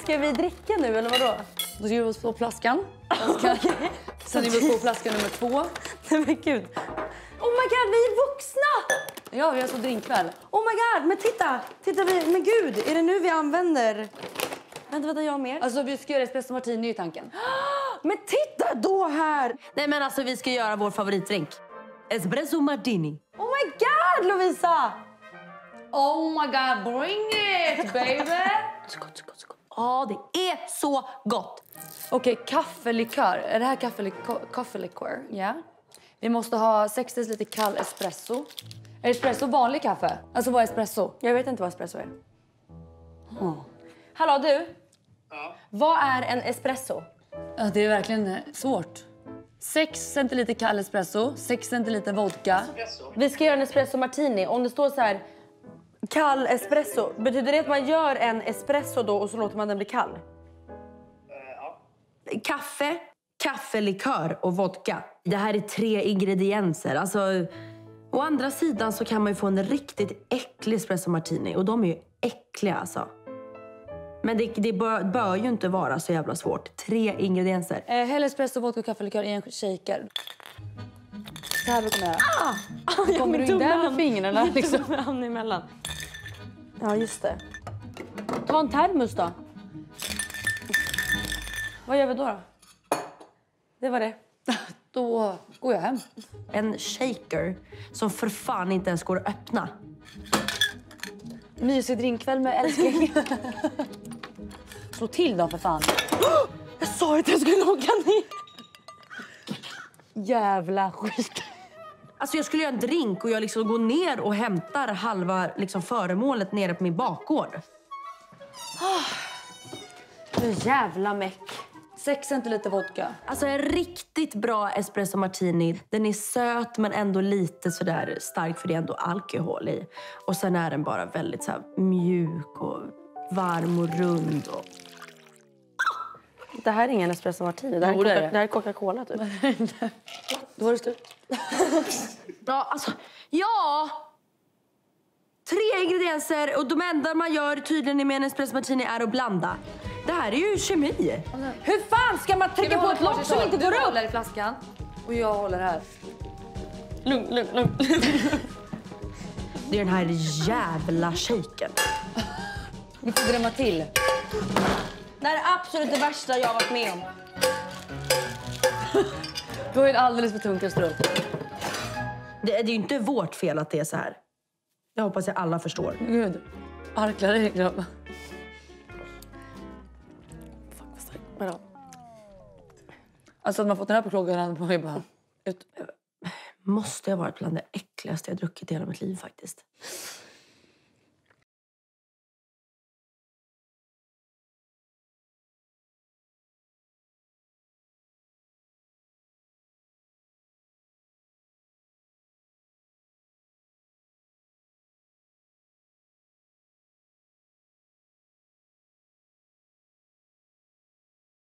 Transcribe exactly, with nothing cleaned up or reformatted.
Ska vi dricka nu eller vadå? Då ska vi oss på flaskan. Sen ska vi oss på flaskan nummer två. Nej men gud. Oh my god, vi är vuxna! Ja, vi har så drinkkväll. Oh my god, men titta! Titta, vi, men gud, är det nu vi använder... Vänta, vänta, jag mer. Alltså vi ska göra espresso martini i tanken. Men titta då här! Nej men alltså vi ska göra vår favoritdrink. Espresso martini. Oh my god, Lovisa! Oh my god, bring it baby! Så gott, så gott, så gott. Ja, det är så gott. Okej, okay, kaffelikör. Är det här kaffelikör? Kaffelikör, ja. Vi måste ha sex deciliter kall espresso. Är espresso vanlig kaffe? Alltså vad är espresso? Jag vet inte vad espresso är. Oh. Hallå du? Ja. Vad är en espresso? Ja, det är verkligen svårt. sex centiliter kall espresso, sex centiliter vodka. Espresso. Vi ska göra en espresso martini. Om det står så här kall espresso, betyder det att man gör en espresso då och så låter man den bli kall? Uh, ja. Kaffe, kaffelikör och vodka. Det här är tre ingredienser. Alltså, å andra sidan så kan man ju få en riktigt äcklig espresso martini. Och de är ju äckliga alltså. Men det, det bör, bör ju inte vara så jävla svårt. Tre ingredienser. Eh, häll espresso, vodka och kaffelikör i en shaker. Så här brukar man göra. Ah! Då kommer du in där med fingrarna liksom. Hamnar emellan. Ja, just det. Ta en termos då. Vad gör vi då då? Det var det. Då går jag hem. En shaker som för fan inte ens går att öppna. Mysig drinkkväll med älskling. Slå till då för fan. Jag sa att jag skulle åka ner. Jävla skit. Alltså jag skulle göra en drink och jag liksom går ner och hämtar halva liksom föremålet nere på min bakgård. Du jävla meck. sex centiliter vodka. Alltså en riktigt bra espresso martini. Den är söt men ändå lite sådär stark för det är ändå alkohol i. Och sen är den bara väldigt så här mjuk och varm och rund. Och... Det här är ingen espresso martini. Det här är, Jo, det är Coca- det. det här är Coca-Cola typ. Då var det slut. Ja, alltså, ja! Tre ingredienser och de enda man gör tydligen med en espresso martini är att blanda. Det här är ju kemi. Hur fan ska man trycka på ett lock som inte går Du upp? håller i flaskan och jag håller här. Lugn, lugn, lugn. Det är den här jävla shaken. Vi får drämma till. Det här är absolut det värsta jag har varit med om. Du har ju en alldeles för tung kastrull. Det, det är ju inte vårt fel att det är så här. Jag hoppas att alla förstår. Gud, arklar dig grabb. Fuck vad starkt. Vadå? Alltså att man fått den här på klockan på mig bara ut. Måste ha varit bland det äckligaste jag druckit i hela mitt liv faktiskt.